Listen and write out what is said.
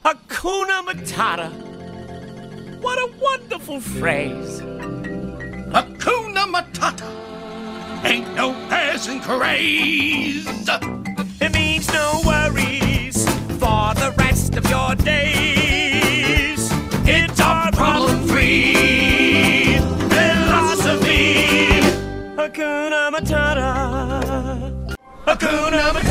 Hakuna Matata. What a wonderful phrase. Hakuna Matata. Ain't no passing craze. It means no worries for the rest of your days. It's our problem-free philosophy. Hakuna Matata. Hakuna Matata.